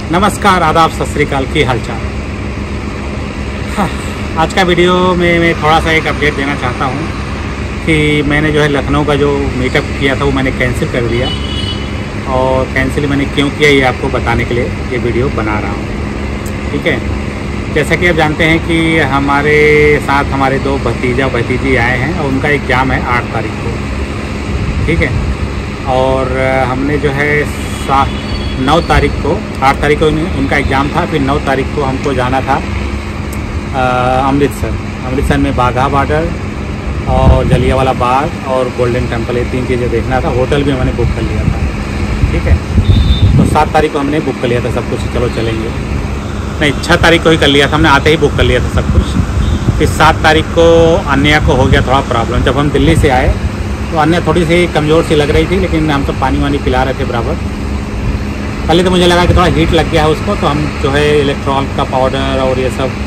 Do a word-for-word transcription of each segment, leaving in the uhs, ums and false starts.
नमस्कार, आदाब, सत श्री अकाल, की हालचाल। हाँ, आज का वीडियो में मैं थोड़ा सा एक अपडेट देना चाहता हूँ कि मैंने जो है लखनऊ का जो मीटअप किया था वो मैंने कैंसिल कर दिया। और कैंसिल मैंने क्यों किया ये आपको बताने के लिए ये वीडियो बना रहा हूँ। ठीक है, जैसा कि आप जानते हैं कि हमारे साथ हमारे दो भतीजा भतीजी आए हैं और उनका एग्ज़ाम है आठ तारीख को। ठीक है, और हमने जो है सात नौ तारीख को आठ तारीख को उनका एग्ज़ाम था, फिर नौ तारीख को हमको जाना था अमृतसर। अमृतसर में बाघा बॉर्डर और जलियांवाला बाग और गोल्डन टेम्पल, ये तीन चीज़ें देखना था। होटल भी मैंने बुक कर लिया था। ठीक है, तो सात तारीख को हमने बुक कर लिया था सब कुछ, चलो चलेंगे। नहीं, छः तारीख को ही कर लिया था हमने, आते ही बुक कर लिया था सब कुछ। फिर सात तारीख को अन्या को हो गया थोड़ा प्रॉब्लम। जब हम दिल्ली से आए तो अन्या थोड़ी सी कमज़ोर सी लग रही थी, लेकिन हम तो पानी वानी पिला रहे थे बराबर। पहले तो मुझे लगा कि थोड़ा हीट लग गया है उसको, तो हम जो है इलेक्ट्रॉल का पाउडर और ये सब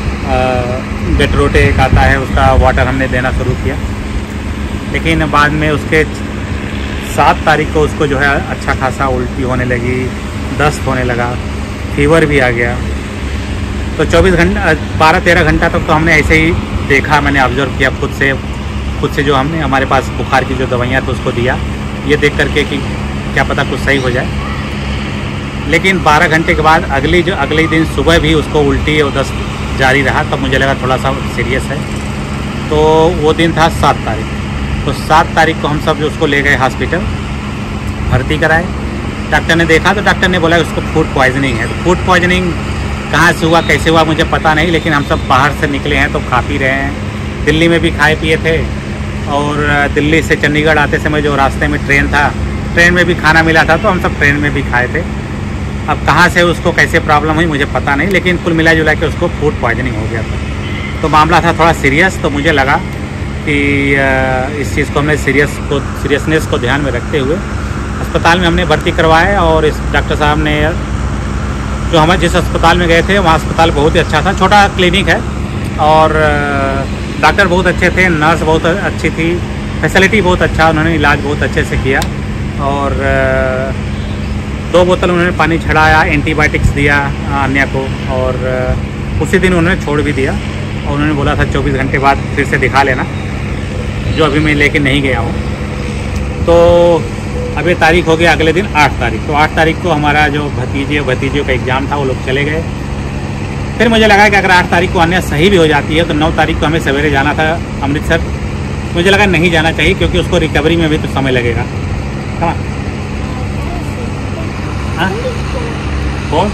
डेट्रोटे एक आता है उसका वाटर हमने देना शुरू किया। लेकिन बाद में उसके सात तारीख को उसको जो है अच्छा खासा उल्टी होने लगी, दस्त होने लगा, फीवर भी आ गया। तो चौबीस घंटा बारह तेरह घंटा तक तो हमने ऐसे ही देखा, मैंने ऑब्जर्व किया खुद से खुद से जो हमने हमारे पास बुखार की जो दवाइयाँ थी उसको दिया, ये देख करके कि क्या पता कुछ सही हो जाए। लेकिन बारह घंटे के बाद अगली जो अगले दिन सुबह भी उसको उल्टी और दस्त जारी रहा, तब मुझे लगा थोड़ा सा सीरियस है। तो वो दिन था सात तारीख। तो सात तारीख को हम सब जो उसको ले गए हॉस्पिटल, भर्ती कराए। डॉक्टर ने देखा तो डॉक्टर ने बोला उसको फूड पॉइजनिंग है। तो फूड पॉइजनिंग कहाँ से हुआ कैसे हुआ मुझे पता नहीं, लेकिन हम सब बाहर से निकले हैं तो खा पी रहे हैं। दिल्ली में भी खाए पिए थे, और दिल्ली से चंडीगढ़ आते समय जो रास्ते में ट्रेन था, ट्रेन में भी खाना मिला था, तो हम सब ट्रेन में भी खाए थे। अब कहाँ से उसको कैसे प्रॉब्लम हुई मुझे पता नहीं, लेकिन कुल मिला जुला के उसको फूड पॉइजनिंग हो गया था। तो मामला था थोड़ा सीरियस। तो मुझे लगा कि इस चीज़ को हमने सीरियस को सीरियसनेस को ध्यान में रखते हुए अस्पताल में हमने भर्ती करवाया। और इस डॉक्टर साहब ने जो हमारे जिस अस्पताल में गए थे वहाँ अस्पताल बहुत ही अच्छा था, छोटा क्लिनिक है, और डॉक्टर बहुत अच्छे थे, नर्स बहुत अच्छी थी, फैसिलिटी बहुत अच्छा, उन्होंने इलाज बहुत अच्छे से किया। और दो बोतल उन्होंने पानी छड़ाया, एंटीबायोटिक्स दिया अन्या को, और उसी दिन उन्होंने छोड़ भी दिया। और उन्होंने बोला था चौबीस घंटे बाद फिर से दिखा लेना, जो अभी मैं लेके नहीं गया हूँ। तो अभी तारीख हो गया अगले दिन आठ तारीख। तो आठ तारीख को हमारा जो भतीजे भतीजियों का एग्ज़ाम था वो लोग चले गए। फिर मुझे लगा कि अगर आठ तारीख को अन्या सही भी हो जाती है तो नौ तारीख को हमें सवेरे जाना था अमृतसर। मुझे लगा नहीं जाना चाहिए, क्योंकि उसको रिकवरी में भी तो समय लगेगा। हाँ हाँ कौन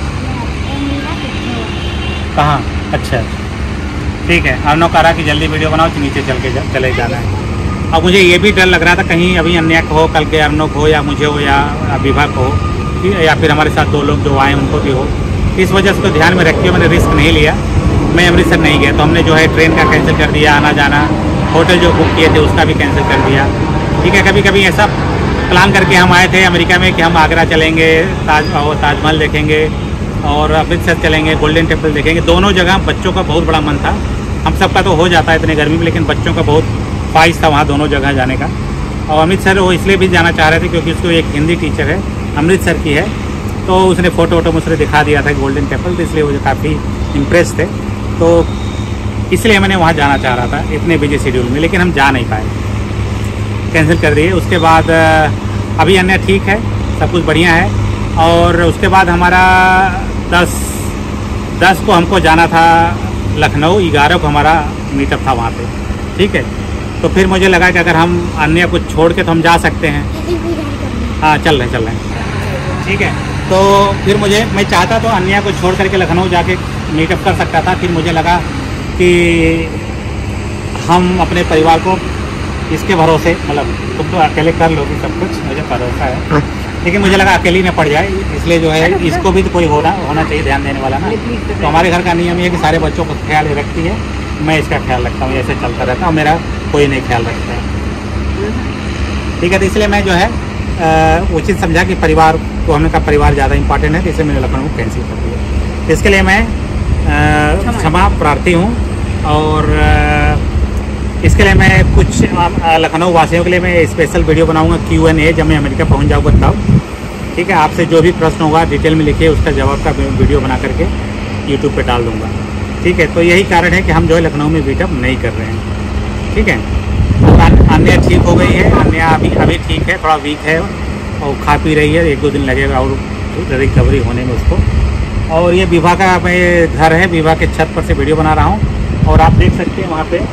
कहाँ? अच्छा ठीक है, अर्नव कह रहा कि जल्दी वीडियो बनाओ कि नीचे चल के जा, चले जाना है। अब मुझे ये भी डर लग रहा था कहीं अभी अन्या को हो, कल के अर्नव को हो, या मुझे हो, या विभा को हो, या फिर हमारे साथ दो लोग जो आए उनको भी हो। इस वजह से उसको ध्यान में रखते हुए मैंने रिस्क नहीं लिया, मैं अमृतसर नहीं गया। तो हमने जो है ट्रेन का कैंसिल कर दिया, आना जाना, होटल जो बुक किए थे उसका भी कैंसिल कर दिया। ठीक है, कभी कभी ऐसा प्लान करके हम आए थे अमेरिका में कि हम आगरा चलेंगे, ताज और ताजमहल देखेंगे, और अमृतसर चलेंगे, गोल्डन टेम्पल देखेंगे। दोनों जगह बच्चों का बहुत बड़ा मन था। हम सबका तो हो जाता है इतने गर्मी में, लेकिन बच्चों का बहुत ख्वाहिश था वहाँ दोनों जगह जाने का। और अमृतसर वो इसलिए भी जाना चाह रहे थे क्योंकि उसको एक हिंदी टीचर है, अमृतसर की है, तो उसने फ़ोटो वोटो मुझसे दिखा दिया था गोल्डन टेम्पल, तो इसलिए वो काफ़ी इम्प्रेस थे। तो इसलिए मैंने वहाँ जाना चाह रहा था इतने बिजी शेड्यूल में, लेकिन हम जा नहीं पाए, कैंसिल कर दिए। उसके बाद अभी अन्य ठीक है, सब कुछ बढ़िया है। और उसके बाद हमारा दस दस को हमको जाना था लखनऊ, ग्यारह को हमारा मीटअप था वहाँ पे। ठीक है, तो फिर मुझे लगा कि अगर हम अन्य को छोड़ के तो हम जा सकते हैं। हाँ चल रहे चल रहे ठीक है। तो फिर मुझे मैं चाहता तो अन्या को छोड़ करके लखनऊ जाके मीटअप कर सकता था। फिर मुझे लगा कि हम अपने परिवार को इसके भरोसे, मतलब तुम तो अकेले कर लोगे सब कुछ, मुझे भरोसा है, लेकिन मुझे लगा अकेली न पड़ जाए, इसलिए जो है इसको भी तो कोई होना होना चाहिए ध्यान देने वाला ना। तो हमारे घर का नियम ये है कि सारे बच्चों का ख्याल रखती है, मैं इसका ख्याल रखता हूँ, ऐसे चलता रहता हूँ, मेरा कोई नहीं ख्याल रखता है। ठीक है, तो इसलिए मैं जो है उचित समझा कि परिवार को, हमने कहा परिवार ज़्यादा इंपॉर्टेंट है, तो इसलिए मैंने लखनऊ को कैंसिल कर दिया। तो इसके लिए मैं क्षमा प्रार्थी हूँ। और इसके लिए मैं कुछ लखनऊ वासियों के लिए मैं स्पेशल वीडियो बनाऊंगा, क्यू एन ए, जब मैं अमेरिका पहुंच जाऊँगा तब। ठीक है, आपसे जो भी प्रश्न होगा डिटेल में लिखिए, उसका जवाब का वीडियो बना करके यूट्यूब पे डाल दूँगा। ठीक है, तो यही कारण है कि हम जो है लखनऊ में मीटअप नहीं कर रहे हैं। ठीक है, अन्य ठीक हो गई है, अन्य अभी अभी ठीक है, थोड़ा वीक है और खा पी रही है, एक दो दिन लगेगा और रिकवरी होने में उसको। और ये विवाह का मैं घर है, विवाह के छत पर से वीडियो बना रहा हूँ और आप देख सकते हैं वहाँ पे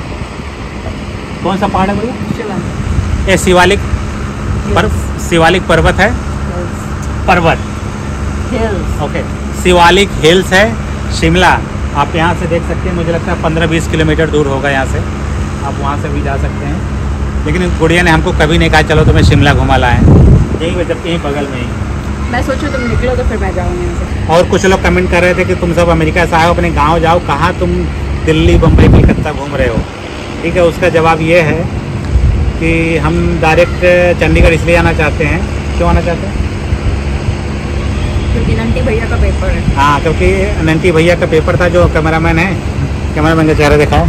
कौन सा पहाड़ है भैया? ये शिवालिक पर शिवालिक पर्वत है, पर्वत हिल्स। ओके, शिवालिक हिल्स है शिमला। आप यहाँ से देख सकते हैं, मुझे लगता है पंद्रह बीस किलोमीटर दूर होगा यहाँ से, आप वहाँ से भी जा सकते हैं। लेकिन गुड़िया ने हमको कभी नहीं कहा चलो तुम्हें शिमला घुमा लाएँ, यहीं पे जब कहीं बगल में ही। मैं सोचूं तुम निकलो तो फिर मैं जाऊँगी यहाँ से। और कुछ लोग कमेंट कर रहे थे कि तुम सब अमेरिका से आए हो, अपने गाँव जाओ, कहाँ तुम दिल्ली बम्बई कलकत्ता घूम रहे हो। ठीक है, उसका जवाब ये है कि हम डायरेक्ट चंडीगढ़ इसलिए आना चाहते हैं। क्यों आना चाहते हैं? क्योंकि नंटी भैया का पेपर है। हाँ, क्योंकि नंटी भैया का पेपर था, जो कैमरामैन है, कैमरामैन का चेहरा दिखाओ।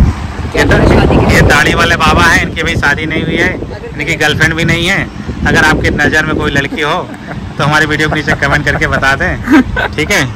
ये दाढ़ी वाले बाबा हैं, इनकी अभी शादी नहीं हुई है, इनकी गर्लफ्रेंड भी नहीं है। अगर आपकी नज़र में कोई लड़की हो तो हमारी वीडियो के नीचे कमेंट करके बता दें। ठीक है,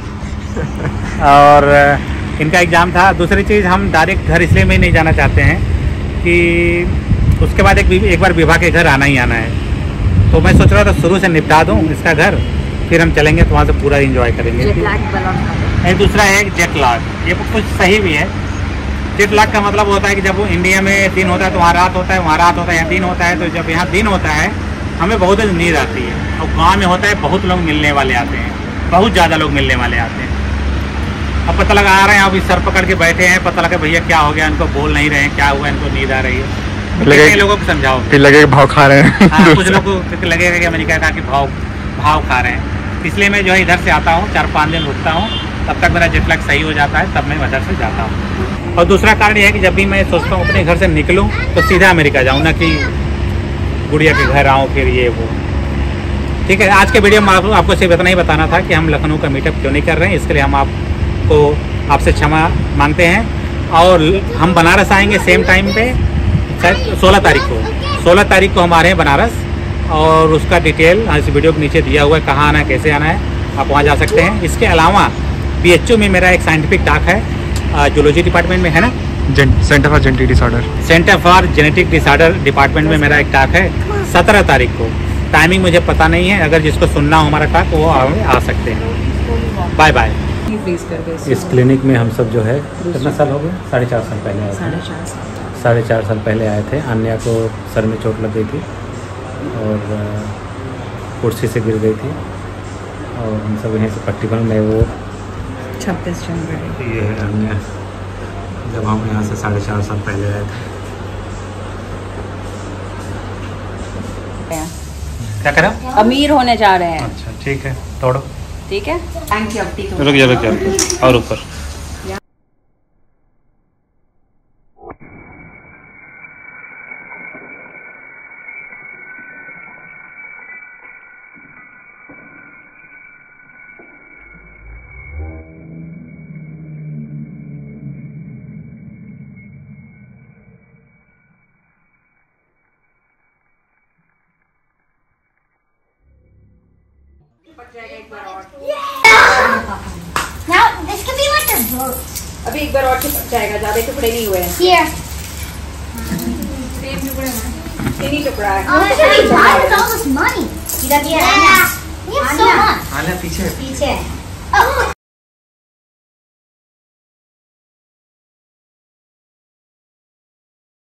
और इनका एग्ज़ाम था। दूसरी चीज़, हम डायरेक्ट घर इसलिए में नहीं जाना चाहते हैं कि उसके बाद एक एक बार विवाह के घर आना ही आना है। तो मैं सोच रहा था शुरू से निपटा दूँ इसका घर, फिर हम चलेंगे तो वहाँ से पूरा एंजॉय करेंगे। एक दूसरा है जेट लैग, ये कुछ सही भी है। जेट लैग का मतलब होता है कि जब वो इंडिया में दिन होता है तो वहाँ रात होता है, वहाँ रात होता है यहाँ दिन होता है। तो जब यहाँ दिन होता है हमें बहुत नींद आती है, और गाँव में होता है बहुत लोग मिलने वाले आते हैं, बहुत ज़्यादा लोग मिलने वाले आते हैं। अब पता लगा आ रहे हैं, अभी सर पकड़ के बैठे हैं, पता लगा भैया क्या हो गया, इनको बोल नहीं रहे हैं, क्या हुआ, इनको नींद आ रही है। लगे लोगों को समझाओ, फिर लगेगा भाव खा रहे हैं। हाँ, कुछ लोग को लगेगा कि अमेरिका का कि भाव भाव खा रहे हैं। इसलिए मैं जो है इधर से आता हूँ, चार पाँच दिन रुकता हूँ, तब तक मेरा जेट लैग सही हो जाता है, तब मैं इधर से जाता हूँ। और दूसरा कारण यह है कि जब भी मैं सोचता हूँ अपने घर से निकलूँ तो सीधा अमेरिका जाऊँ, ना कि गुड़िया के घर आऊँ फिर ये वो। ठीक है, आज के वीडियो में आप, आपको सिर्फ इतना ही बताना था कि हम लखनऊ का मीटअप क्यों नहीं कर रहे हैं। इसके लिए हम आपको आपसे क्षमा मांगते हैं। और हम बनारस आएंगे सेम टाइम पे, शायद सोलह तारीख को सोलह तारीख को हम आ रहे हैं बनारस, और उसका डिटेल इस वीडियो के नीचे दिया हुआ है, कहाँ आना है, कैसे आना है, आप वहाँ जा सकते हैं। इसके अलावा बी एच यू में मेरा एक साइंटिफिक टॉक है, जूलॉजी डिपार्टमेंट में है ना, centre for genetic disorder centre for genetic disorder department में मेरा एक टॉक है सत्रह तारीख को। टाइमिंग मुझे पता नहीं है, अगर जिसको सुनना हो हमारा टॉक वो आ, आ सकते हैं। Bye bye. इस क्लिनिक में हम सब जो है कितना साल हो गए, साढ़े चार साल पहले आए थे। साढ़े चार साल पहले आए थे। अन्या को सर में चोट लग गई थी और कुर्सी से गिर गई थी, और हम सब यहीं से पट्टी बन गए। वो छब्बीस जनवरी ये है अन्या, जब हम यहाँ से साढ़े चार साल पहले आए थे। क्या करा? अमीर होने जा रहे हैं। अच्छा ठीक है, तोड़ो। ठीक है, थैंक यू। रुक जा रुक जा, और ऊपर। Now this could be like a boat. अभी एक बार और चिपक जाएगा, ज्यादा टुकड़े नहीं हुए हैं। Here. सेम टुकड़े हैं, तीन टुकड़ा है। Oh, that's really why with all this money. Yeah. We have so much. आना पीछे पीछे. Oh,